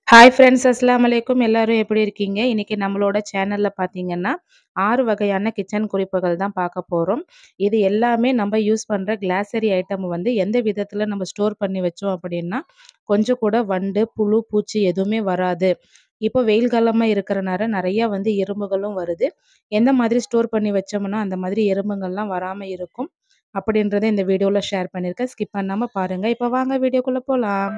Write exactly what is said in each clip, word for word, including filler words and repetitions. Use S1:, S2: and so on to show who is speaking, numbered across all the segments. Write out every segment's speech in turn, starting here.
S1: Hi friends, அஸ்ஸலாமு அலைக்கும். எல்லாரும் எப்படி இருக்கீங்க? இன்னைக்கு நம்மளோட சேனல்ல பார்த்தீங்கன்னா, ஆறு வகையான கிச்சன் குறிப்புகள் தான் பார்க்க போறோம். இது எல்லாமே நம்ம யூஸ் பண்ற கிளாஸரி ஐட்டம் வந்து எந்த விதத்தில நம்ம ஸ்டோர் பண்ணி வச்சோம் அப்படின்னா, கொஞ்சம் கூட வண்டு, புழு, பூச்சி எதுவுமே வராது. இப்போ வெயில் காலமா இருக்கிறனால நெறையா வந்து எறும்புகளும் வருது. எந்த மாதிரி ஸ்டோர் பண்ணி வச்சோம்னா, அந்த மாதிரி எறும்புங்கள்லாம் வராம இருக்கும். அப்படின்றத இந்த வீடியோல ஷேர் பண்ணியிருக்கேன். ஸ்கிப் பண்ணாம பாருங்க. இப்போ வாங்க வீடியோக்குள்ள போலாம்.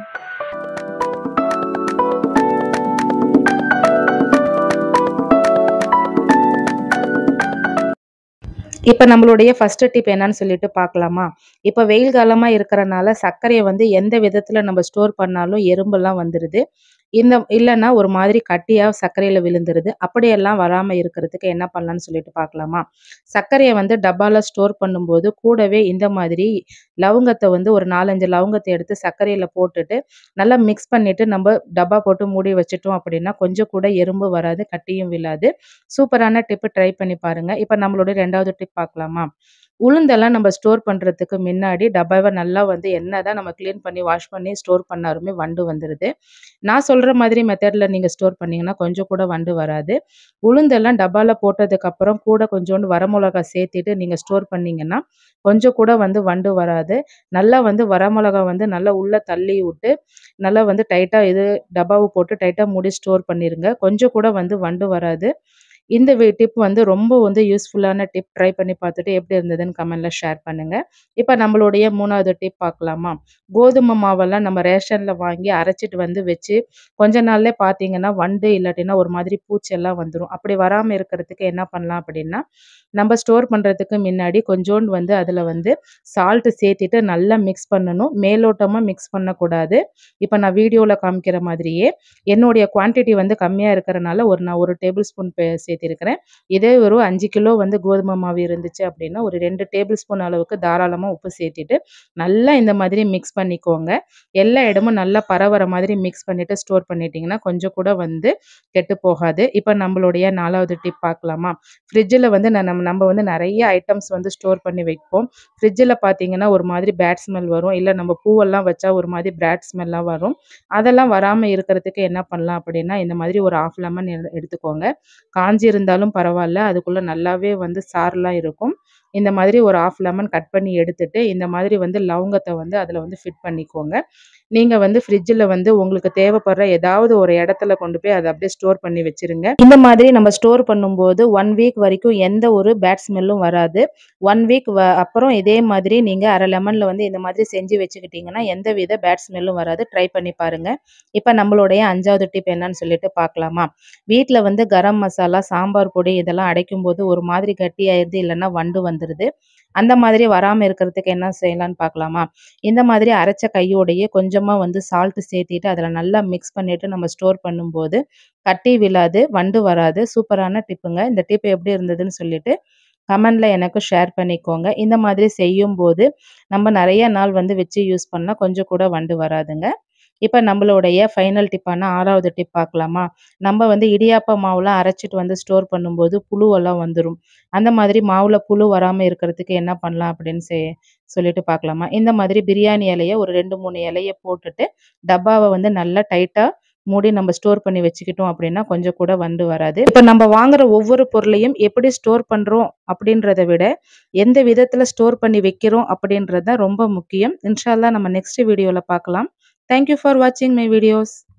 S1: இப்ப நம்மளுடைய ஃபர்ஸ்ட் டிப் என்னன்னு சொல்லிட்டு பார்க்கலாமா? இப்ப வெயில் காலமா இருக்கிறனால சர்க்கரைய வந்து எந்த விதத்துல நம்ம ஸ்டோர் பண்ணாலும் எறும்பெல்லாம் வந்துருது. இந்த இல்லன்னா ஒரு மாதிரி கட்டியா சர்க்கரையில விழுந்துருது. அப்படியெல்லாம் வராம இருக்கிறதுக்கு என்ன பண்ணலான்னு சொல்லிட்டு பார்க்கலாமா? சர்க்கரைய வந்து டப்பால ஸ்டோர் பண்ணும்போது கூடவே இந்த மாதிரி லவங்கத்த வந்து ஒரு நான்கு, ஐந்து லவங்கத்த எடுத்து சர்க்கரையில போட்டுட்டு நல்லா மிக்ஸ் பண்ணிட்டு நம்ம டப்பா போட்டு மூடி வச்சுட்டோம் அப்படின்னா, கொஞ்சம் கூட எறும்பு வராது, கட்டியும் விழாது. சூப்பரான டிப் ட்ரை பண்ணி பாருங்க. இப்ப நம்மளுடைய இரண்டாவது டிப் பார்க்கலாமா? உளுந்தெல்லாம் நம்ம ஸ்டோர் பண்றதுக்கு முன்னாடி டப்பாவ நல்லா வந்து என்னதான் நம்ம கிளீன் பண்ணி வாஷ் பண்ணி ஸ்டோர் பண்ணாலுமே வண்டு வந்துருது. நான் சொல்ற மாதிரி மெத்தட்ல நீங்க ஸ்டோர் பண்ணீங்கன்னா கொஞ்சம் கூட வண்டு வராது. உளுந்தெல்லாம் டப்பால போட்டதுக்கப்புறம் கூட கொஞ்சோண்டு வரமிளகா சேர்த்துட்டு நீங்க ஸ்டோர் பண்ணீங்கன்னா, கொஞ்சம் கூட வந்து வண்டு வராது. நல்லா வந்து வரமிளகா வந்து நல்லா உள்ள தள்ளி விட்டு, நல்லா வந்து டைட்டா இது டப்பாவ போட்டு டைட்டா மூடி ஸ்டோர் பண்ணிருங்க. கொஞ்சம் கூட வந்து வண்டு வராது. இந்த வே டிப் வந்து ரொம்ப வந்து யூஸ்ஃபுல்லான டிப். ட்ரை பண்ணி பார்த்துட்டு எப்படி இருந்ததுன்னு கமெண்ட்ல ஷேர் பண்ணுங்க. இப்ப நம்மளுடைய மூன்றாவது டிப் பார்க்கலாமா? கோதுமை மாவெல்லாம் நம்ம ரேஷன்ல வாங்கி அரைச்சுட்டு வந்து வச்சு, கொஞ்ச நாள்லயே பார்த்தீங்கன்னா, வண்டு இல்லாட்டினா ஒரு மாதிரி பூச்செல்லாம் வந்துரும். அப்படி வராம இருக்கிறதுக்கு என்ன பண்ணலாம் அப்படின்னா, நம்ம ஸ்டோர் பண்றதுக்கு முன்னாடி கொஞ்சோண்டு வந்து அதில வந்து சால்ட் சேர்த்துட்டு நல்லா மிக்ஸ் பண்ணணும். மேலோட்டமா மிக்ஸ் பண்ணக்கூடாது. இப்ப நான் வீடியோல காமிக்கிற மாதிரியே என்னுடைய குவான்டிட்டி வந்து கம்மியா இருக்கிறனால ஒரு நான் ஒரு டேபிள் ஸ்பூன் பே சேர்த்திருக்கிறேன். இதே ஒரு ஐந்து கிலோ வந்து கோதுமை மாவு இருந்துச்சு அப்படின்னா, ஒரு இரண்டு டேபிள் ஸ்பூன் அளவுக்கு தாராளமா உப்பு சேர்த்துட்டு, நல்லா இந்த மாதிரி மிக்ஸ் பண்ணிக்கோங்க. எல்லா இடமும் நல்லா பரவற மாதிரி மிக்ஸ் பண்ணிட்டு ஸ்டோர் பண்ணிட்டீங்கன்னா, கொஞ்சம் கூட வந்து கெட்டு போகாது. இப்ப நம்மளுடைய நான்காவது டிப் பார்க்கலாமா? ஃப்ரிட்ஜில வந்து ந நம்ம நம்ம வந்து நெறைய ஐட்டம்ஸ் வந்து ஸ்டோர் பண்ணி வைப்போம். ஃப்ரிட்ஜில பார்த்தீங்கன்னா, ஒரு மாதிரி பேட் ஸ்மெல் வரும். இல்ல நம்ம பூவெல்லாம் வச்சா ஒரு மாதிரி பேட் ஸ்மெல்லாம் வரும். அதெல்லாம் வராம இருக்கிறதுக்கு என்ன பண்ணலாம் அப்படின்னா, இந்த மாதிரி ஒரு ஹாஃப் லெமன் எடு எடுத்துக்கோங்க. காய்ஞ்சி இருந்தாலும் பரவால்ல. அதுக்குள்ள நல்லாவே வந்து சாறுலாம் இருக்கும். இந்த மாதிரி ஒரு ஹாஃப் லெமன் கட் பண்ணி எடுத்துட்டு, இந்த மாதிரி வந்து லவங்கத்த வந்து அதில வந்து ஃபிட் பண்ணிக்கோங்க. நீங்க வந்து ஃப்ரிட்ஜில வந்து உங்களுக்கு தேவைப்படுற ஏதாவது ஒரு இடத்துல கொண்டு போய் அத அப்படியே ஸ்டோர் பண்ணி வச்சுருங்க. இந்த மாதிரி நம்ம ஸ்டோர் பண்ணும்போது ஒரு வீக் வரைக்கும் எந்த ஒரு பேட் ஸ்மெல்லும் வராது. ஒரு வீக் வ அப்புறம் இதே மாதிரி நீங்க அரை லெமன்ல வந்து இந்த மாதிரி செஞ்சு வச்சுக்கிட்டீங்கன்னா, எந்தவித பேட் ஸ்மெல்லும் வராது. ட்ரை பண்ணி பாருங்க. இப்ப நம்மளுடைய ஐந்தாவது டிப் என்னன்னு சொல்லிட்டு பார்க்கலாமா? வீட்ல வந்து கரம் மசாலா, சாம்பார் பொடி இதெல்லாம் அடைக்கும்போது ஒரு மாதிரி கட்டியாயிருது, இல்லன்னா வண்டு வந்துருது. அந்த மாதிரி வராம இருக்கிறதுக்கு என்ன செய்யலான்னு பார்க்கலாமா? இந்த மாதிரி அரைச்ச கையோடையே கொஞ்சமா வந்து சால்ட் சேர்த்திட்டு அதில நல்லா மிக்ஸ் பண்ணிட்டு நம்ம ஸ்டோர் பண்ணும்போது, கட்டி விழாது, வண்டு வராது. சூப்பரான டிப்புங்க. இந்த டிப் எப்படி இருந்ததுன்னு சொல்லிட்டு கமெண்ட்ல எனக்கு ஷேர் பண்ணிக்கோங்க. இந்த மாதிரி செய்யும்போது, நம்ம நெறைய நாள் வந்து வச்சு யூஸ் பண்ணா கொஞ்சம் கூட வண்டு வராதுங்க. இப்ப நம்மளுடைய ஃபைனல் டிப்பான ஆறாவது டிப் பார்க்கலாமா? நம்ம வந்து இடியாப்ப மாவுலாம் அரைச்சுட்டு வந்து ஸ்டோர் பண்ணும்போது புழுவெல்லாம் வந்துரும். அந்த மாதிரி மாவுல புழு வராம இருக்கிறதுக்கு என்ன பண்ணலாம் அப்படின்னு செ சொல்லிட்டு பார்க்கலாமா? இந்த மாதிரி பிரியாணி இலைய ஒரு இரண்டு, மூன்று இலைய போட்டுட்டு, டப்பாவ வந்து நல்லா டைட்டா மூடி நம்ம ஸ்டோர் பண்ணி வச்சுக்கிட்டோம் அப்படின்னா, கொஞ்சம் கூட வண்டு வராது. இப்ப நம்ம வாங்குற ஒவ்வொரு பொருளையும் எப்படி ஸ்டோர் பண்றோம் அப்படின்றத விட, எந்த விதத்தில ஸ்டோர் பண்ணி வைக்கிறோம் அப்படின்றது தான் ரொம்ப முக்கியம். இன்ஷா அல்லாஹ் நம்ம நெக்ஸ்ட் வீடியோல பார்க்கலாம். Thank you for watching my videos.